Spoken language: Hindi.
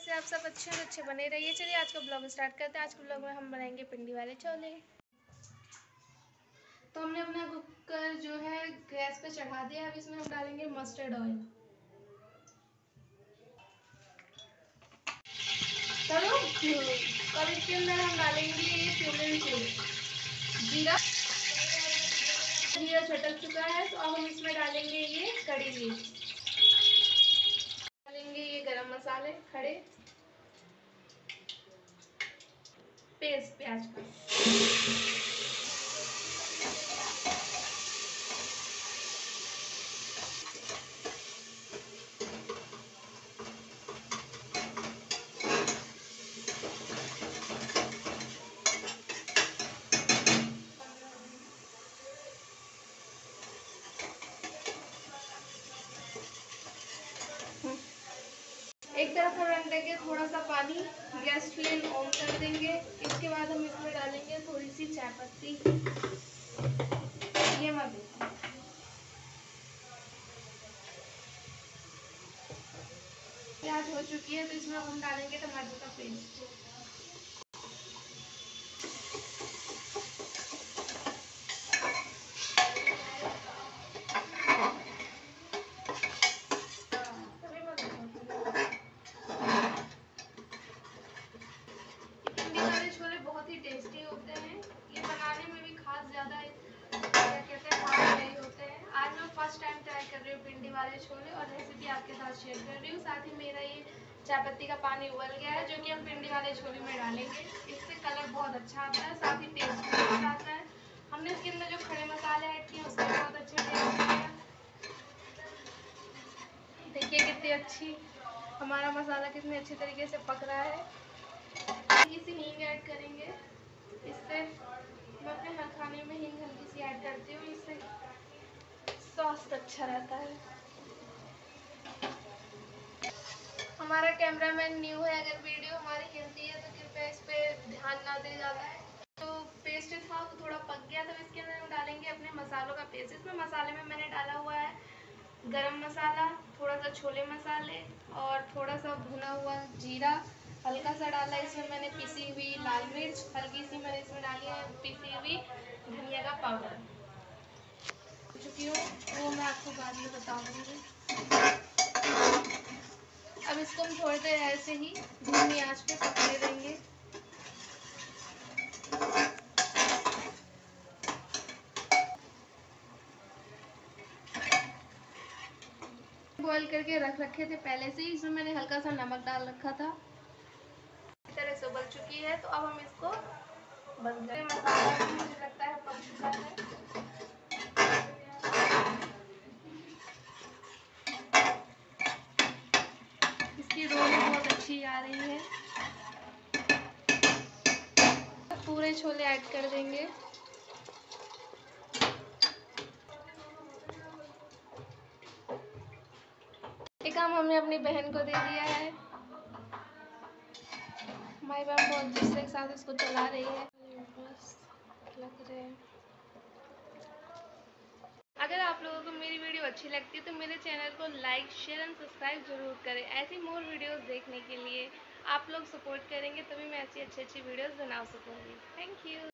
से आप सब अच्छे और अच्छे बने रहिए। चलिए आज का ब्लॉग स्टार्ट करते हैं। आज के ब्लॉग में हम बनाएंगे पिंडी वाले छोले। तो हमने अपना कुकर जो है गैस पे चढ़ा दिया। अब इसमें हम डालेंगे मस्टर्ड ऑयल। चलो अब इसके अंदर हम डालेंगे ये क्यूमिन सीड, जीरा। जीरा चटक चुका है तो अब हम इसमें डालेंगे ये कड़ी लीव्स, डालेंगे ये गरम मसाले खड़े, पेस्ट प्याज का, एक तरफ हम रख देंगे थोड़ा सा पानी, गैस फ्लेम ऑन कर देंगे। इसके बाद हम इसमें डालेंगे थोड़ी सी चाय पत्ती। ये मत देखो, प्याज हो चुकी है तो इसमें हम डालेंगे टमाटर का पेस्ट। पिंडी वाले छोले बहुत ही टेस्टी होते हैं। ये बनाने में भी खास ज़्यादा क्या कहते हैं हार्ड नहीं होते हैं। आज मैं फर्स्ट टाइम ट्राई कर रही हूँ पिंडी वाले छोले और रेसिपी आपके साथ शेयर कर रही हूँ। साथ ही मेरा ये चाय पत्ती का पानी उबल गया है जो कि हम पिंडी वाले छोले में डालेंगे। इससे कलर बहुत अच्छा आता है, साथ ही टेस्ट भी अच्छा आता है। हमने इसके अंदर जो खड़े मसाले ऐड किए उससे बहुत अच्छा टेस्ट आया। देखिए कितनी अच्छी हमारा मसाला कितने अच्छे तरीके से पक रहा है। इसी हींग ऐड करेंगे। इससे मैं अपने हर खाने में हींग हल्की सी ऐड करती हूँ, इससे स्वास्थ्य अच्छा रहता है। हमारा कैमरामैन न्यू है, अगर वीडियो हमारी हिलती है तो कृपया इस पे ध्यान ना दे ज़्यादा है। तो पेस्ट था वो थोड़ा पक गया तो इसके अंदर हम डालेंगे अपने मसालों का पेस्ट। इसमें मसाले में मैंने डाला हुआ है गरम मसाला, थोड़ा सा छोले मसाले और थोड़ा सा भुना हुआ जीरा, हल्का सा डाला इसमें मैंने पिसी हुई लाल मिर्च, हल्की सी मैंने इसमें डाली है पिसी हुई धनिया का पाउडर। चुकी हूँ वो मैं आपको बाद में बता दूँगी। अब इसको हम थोड़ी देर ऐसे ही धीमी आंच पे पकने देंगे। बॉईल करके रख रखे थे पहले से ही, इसमें मैंने हल्का सा नमक डाल रखा था। इस तरह से उबल चुकी है तो अब हम इसको बंद करें। मसाला भी मुझे लगता है पक चुका है। इसकी रोल बहुत अच्छी आ रही है। पूरे छोले ऐड कर देंगे। ये काम हमने अपनी बहन को दे दिया है। हमारी बहन बहुत गुस्से के साथ इसको चला रही है। बस लग रहे हैं। अगर आप लोगों को मेरी वीडियो अच्छी लगती है तो मेरे चैनल को लाइक शेयर एंड सब्सक्राइब जरूर करें। ऐसी मोर वीडियोस देखने के लिए आप लोग सपोर्ट करेंगे तभी मैं ऐसी अच्छी वीडियोस बना सकूँगी। Thank you.